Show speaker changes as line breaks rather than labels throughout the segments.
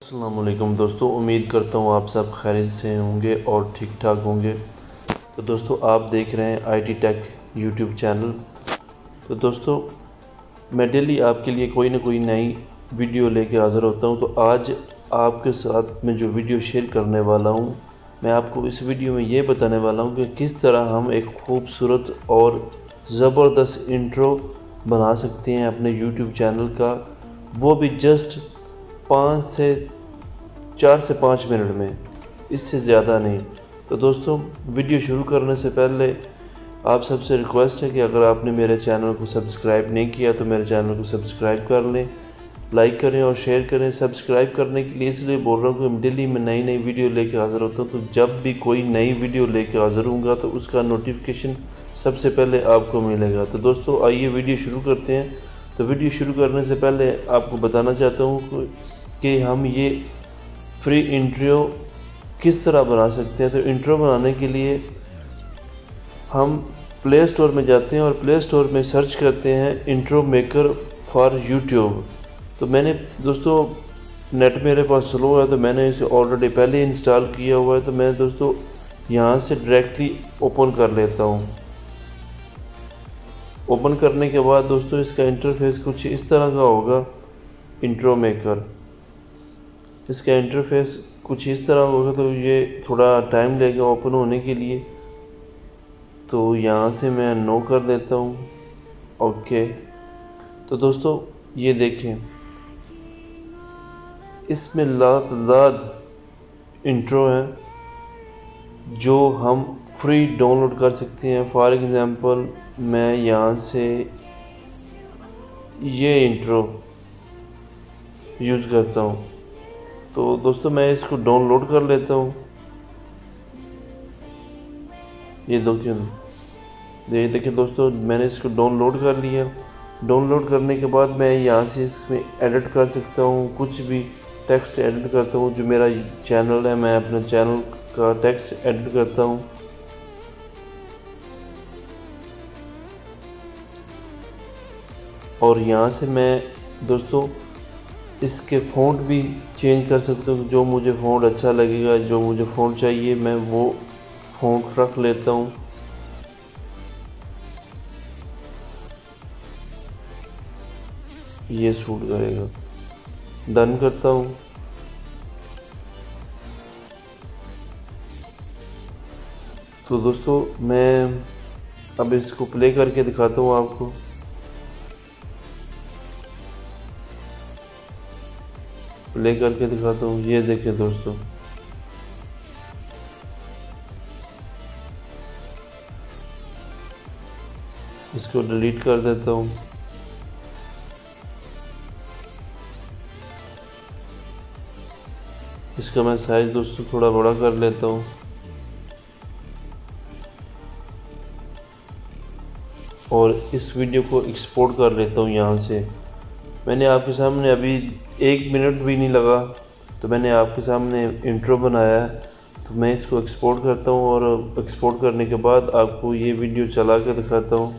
अस्सलाम वालेकुम दोस्तों, उम्मीद करता हूँ आप सब खैरियत से होंगे और ठीक ठाक होंगे। तो दोस्तों आप देख रहे हैं ITTec YouTube चैनल। तो दोस्तों मैं डेली आपके लिए कोई ना कोई नई वीडियो लेके हाज़िर होता हूँ। तो आज आपके साथ मैं जो वीडियो शेयर करने वाला हूँ, मैं आपको इस वीडियो में ये बताने वाला हूँ कि किस तरह हम एक खूबसूरत और ज़बरदस्त इंट्रो बना सकते हैं अपने YouTube चैनल का, वो भी जस्ट 4 से 5 मिनट में, इससे ज़्यादा नहीं। तो दोस्तों वीडियो शुरू करने से पहले आप सबसे रिक्वेस्ट है कि अगर आपने मेरे चैनल को सब्सक्राइब नहीं किया तो मेरे चैनल को सब्सक्राइब कर लें, लाइक करें और शेयर करें। सब्सक्राइब करने के लिए इसलिए बोल रहा हूँ कि डेली मैं नई वीडियो लेके हाज़िर होता हूँ। तो जब भी कोई नई वीडियो लेके हाज़िर होऊंगा तो उसका नोटिफिकेशन सबसे पहले आपको मिलेगा। तो दोस्तों आइए वीडियो शुरू करते हैं। तो वीडियो शुरू करने से पहले आपको बताना चाहता हूँ कि हम ये फ्री इंट्रो किस तरह बना सकते हैं। तो इंट्रो बनाने के लिए हम प्ले स्टोर में जाते हैं और प्ले स्टोर में सर्च करते हैं इंट्रो मेकर फॉर यूट्यूब। तो मैंने दोस्तों नेट मेरे पास स्लो है तो मैंने इसे ऑलरेडी पहले इंस्टॉल किया हुआ है। तो मैं दोस्तों यहाँ से डायरेक्टली ओपन कर लेता हूँ। ओपन करने के बाद दोस्तों इसका इंटरफेस कुछ इस तरह का होगा। इंट्रो मेकर, इसका इंटरफेस कुछ इस तरह होगा। तो ये थोड़ा टाइम लेगा ओपन होने के लिए, तो यहाँ से मैं नो कर देता हूँ। ओके, तो दोस्तों ये देखें, इसमें लातादाद इंट्रो हैं जो हम फ्री डाउनलोड कर सकते हैं। फॉर एग्ज़ाम्पल मैं यहाँ से ये इंट्रो यूज़ करता हूँ। तो दोस्तों मैं इसको डाउनलोड कर लेता हूँ। ये देखिए दोस्तों, मैंने इसको डाउनलोड कर लिया। डाउनलोड करने के बाद मैं यहाँ से इसमें एडिट कर सकता हूँ, कुछ भी टेक्स्ट एडिट करता हूँ। जो मेरा चैनल है, मैं अपने चैनल का टेक्स्ट एडिट करता हूँ। और यहाँ से मैं दोस्तों इसके फ़ॉन्ट भी चेंज कर सकता हूँ। जो मुझे फ़ॉन्ट अच्छा लगेगा, जो मुझे फ़ॉन्ट चाहिए, मैं वो फ़ॉन्ट रख लेता हूँ। ये सूट करेगा, डन करता हूँ। तो दोस्तों मैं अब इसको प्ले करके दिखाता हूँ आपको। प्ले करके दिखाता हूँ। ये देखिए दोस्तों, इसको डिलीट कर देता हूँ। इसका मैं साइज दोस्तों थोड़ा बड़ा कर लेता हूँ। और इस वीडियो को एक्सपोर्ट कर लेता हूँ यहाँ से। मैंने आपके सामने अभी 1 मिनट भी नहीं लगा तो मैंने आपके सामने इंट्रो बनाया है। तो मैं इसको एक्सपोर्ट करता हूँ और एक्सपोर्ट करने के बाद आपको ये वीडियो चला कर दिखाता हूँ।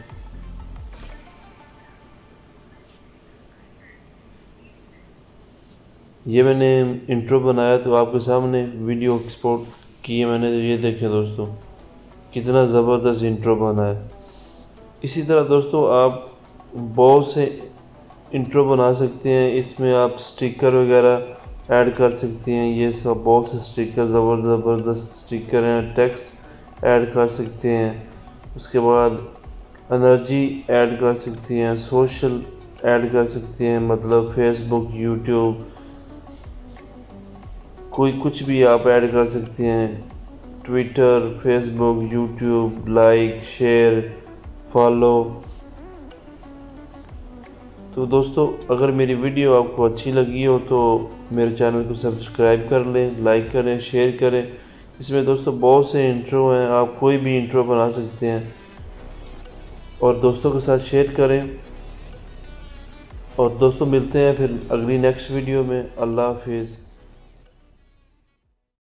ये मैंने इंट्रो बनाया तो आपके सामने वीडियो एक्सपोर्ट की है मैंने। ये देखें दोस्तों, कितना ज़बरदस्त इंट्रो बना है। इसी तरह दोस्तों आप बहुत से इंट्रो बना सकते हैं। इसमें आप स्टिकर वगैरह ऐड कर सकते हैं। ये सब बहुत से स्टिकर, ज़बरदस्त स्टिकर हैं। टेक्स्ट ऐड कर सकते हैं। उसके बाद एनर्जी ऐड कर सकते हैं। सोशल ऐड कर सकते हैं, मतलब फेसबुक, यूट्यूब, कोई कुछ भी आप ऐड कर सकते हैं। Twitter, Facebook, YouTube, like, share, follow. तो दोस्तों अगर मेरी वीडियो आपको अच्छी लगी हो तो मेरे चैनल को सब्सक्राइब कर लें, लाइक करें, शेयर करें। इसमें दोस्तों बहुत से इंट्रो हैं, आप कोई भी इंट्रो बना सकते हैं और दोस्तों के साथ शेयर करें। और दोस्तों मिलते हैं फिर अगली नेक्स्ट वीडियो में। अल्लाह हाफिज़।